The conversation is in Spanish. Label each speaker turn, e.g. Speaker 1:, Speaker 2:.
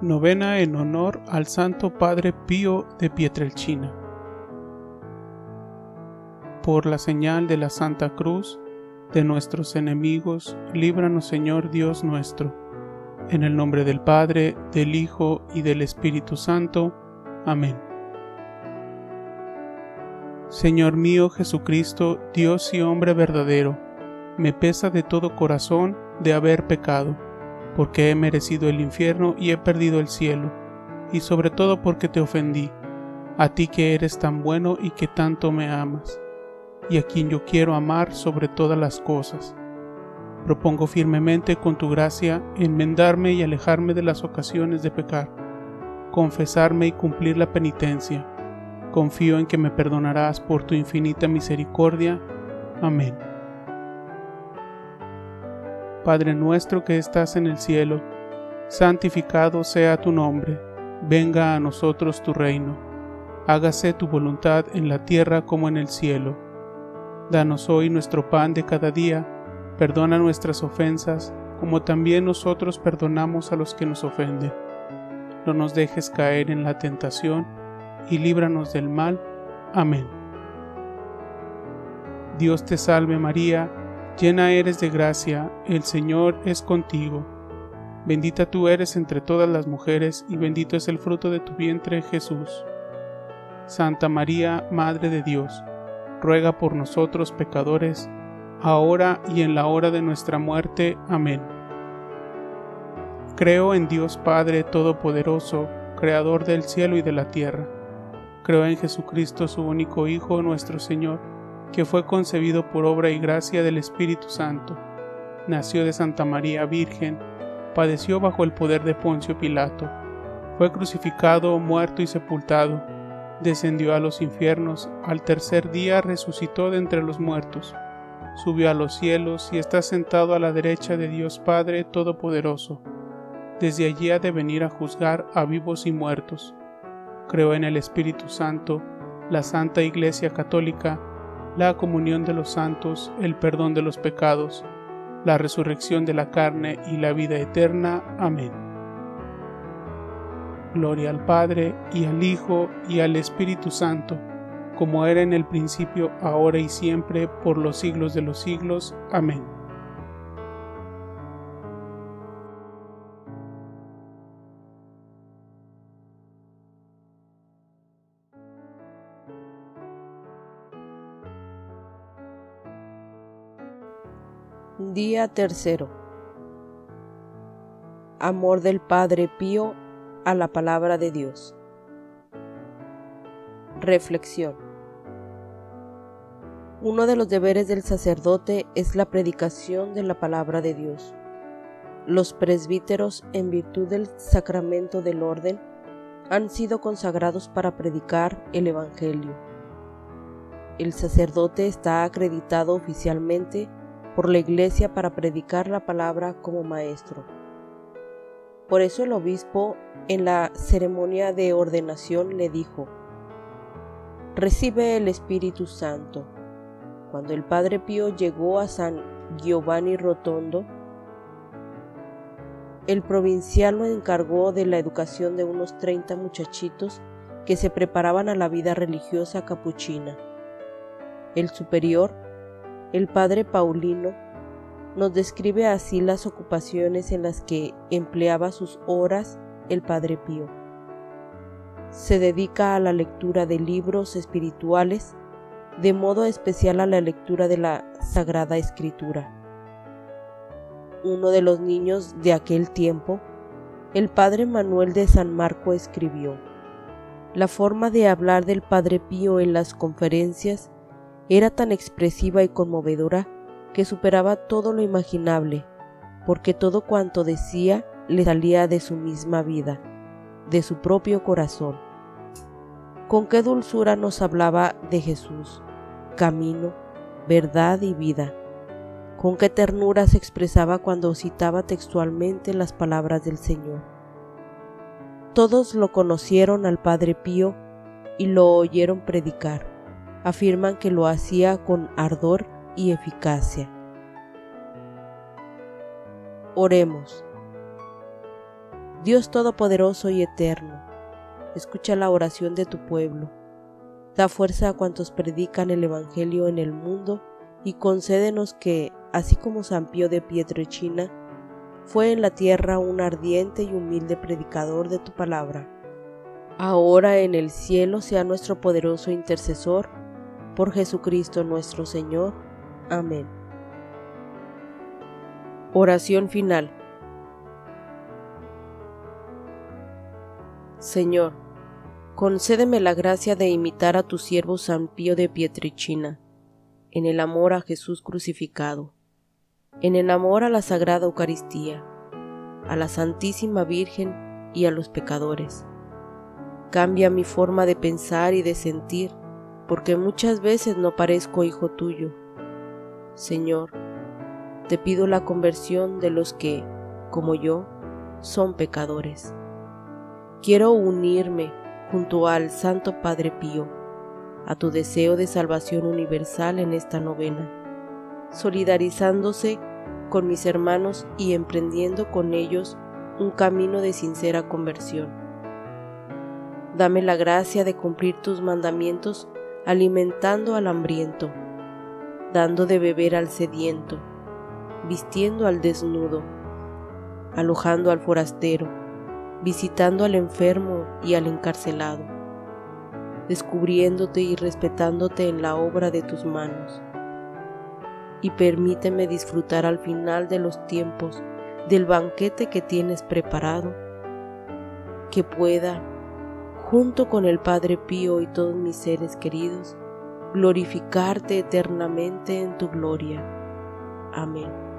Speaker 1: Novena en honor al Santo Padre Pío de Pietrelcina. Por la señal de la Santa Cruz de nuestros enemigos, líbranos, Señor Dios nuestro. En el nombre del Padre, del Hijo y del Espíritu Santo. Amén. Señor mío Jesucristo, Dios y hombre verdadero, me pesa de todo corazón de haber pecado, porque he merecido el infierno y he perdido el cielo, y sobre todo porque te ofendí, a ti que eres tan bueno y que tanto me amas, y a quien yo quiero amar sobre todas las cosas. Propongo firmemente con tu gracia enmendarme y alejarme de las ocasiones de pecar, confesarme y cumplir la penitencia. Confío en que me perdonarás por tu infinita misericordia. Amén. Padre nuestro que estás en el cielo, santificado sea tu nombre. Venga a nosotros tu reino. Hágase tu voluntad en la tierra como en el cielo. Danos hoy nuestro pan de cada día. Perdona nuestras ofensas, como también nosotros perdonamos a los que nos ofenden. No nos dejes caer en la tentación, y líbranos del mal. Amén. Dios te salve María, llena eres de gracia, el Señor es contigo. Bendita tú eres entre todas las mujeres, y bendito es el fruto de tu vientre, Jesús. Santa María, Madre de Dios, ruega por nosotros pecadores, ahora y en la hora de nuestra muerte. Amén. Creo en Dios Padre Todopoderoso, Creador del cielo y de la tierra. Creo en Jesucristo, su único Hijo, nuestro Señor, que fue concebido por obra y gracia del Espíritu Santo. Nació de Santa María Virgen, padeció bajo el poder de Poncio Pilato, fue crucificado, muerto y sepultado, descendió a los infiernos, al tercer día resucitó de entre los muertos, subió a los cielos y está sentado a la derecha de Dios Padre Todopoderoso. Desde allí ha de venir a juzgar a vivos y muertos. Creo en el Espíritu Santo, la Santa Iglesia Católica, la comunión de los santos, el perdón de los pecados, la resurrección de la carne y la vida eterna. Amén. Gloria al Padre, y al Hijo, y al Espíritu Santo, como era en el principio, ahora y siempre, por los siglos de los siglos. Amén.
Speaker 2: Día tercero. Amor del Padre Pío a la palabra de Dios. Reflexión. Uno de los deberes del sacerdote es la predicación de la palabra de Dios. Los presbíteros, en virtud del sacramento del orden, han sido consagrados para predicar el Evangelio. El sacerdote está acreditado oficialmente por la Iglesia para predicar la palabra como maestro. Por eso el obispo, en la ceremonia de ordenación, le dijo: «Recibe el Espíritu Santo». Cuando el Padre Pío llegó a San Giovanni Rotondo, el provincial lo encargó de la educación de unos 30 muchachitos que se preparaban a la vida religiosa capuchina. El superior, el Padre Paulino, nos describe así las ocupaciones en las que empleaba sus horas el Padre Pío. Se dedica a la lectura de libros espirituales, de modo especial a la lectura de la Sagrada Escritura. Uno de los niños de aquel tiempo, el Padre Manuel de San Marco, escribió: «La forma de hablar del Padre Pío en las conferencias era tan expresiva y conmovedora que superaba todo lo imaginable, porque todo cuanto decía le salía de su misma vida, de su propio corazón. Con qué dulzura nos hablaba de Jesús, camino, verdad y vida. Con qué ternura se expresaba cuando citaba textualmente las palabras del Señor. Todos lo conocieron al Padre Pío y lo oyeron predicar. Afirman que lo hacía con ardor y eficacia. Oremos. Dios Todopoderoso y Eterno, escucha la oración de tu pueblo. Da fuerza a cuantos predican el Evangelio en el mundo y concédenos que, así como San Pío de Pietrelcina, fue en la tierra un ardiente y humilde predicador de tu palabra, ahora en el cielo sea nuestro poderoso intercesor, por Jesucristo nuestro Señor. Amén. Oración final. Señor, concédeme la gracia de imitar a tu siervo San Pío de Pietrelcina, en el amor a Jesús crucificado, en el amor a la Sagrada Eucaristía, a la Santísima Virgen y a los pecadores. Cambia mi forma de pensar y de sentir, porque muchas veces no parezco hijo tuyo. Señor, te pido la conversión de los que, como yo, son pecadores. Quiero unirme, junto al Santo Padre Pío, a tu deseo de salvación universal en esta novena, solidarizándose con mis hermanos y emprendiendo con ellos un camino de sincera conversión. Dame la gracia de cumplir tus mandamientos alimentando al hambriento, dando de beber al sediento, vistiendo al desnudo, alojando al forastero, visitando al enfermo y al encarcelado, descubriéndote y respetándote en la obra de tus manos. Y permíteme disfrutar al final de los tiempos del banquete que tienes preparado, que pueda, junto con el Padre Pío y todos mis seres queridos, glorificarte eternamente en tu gloria. Amén.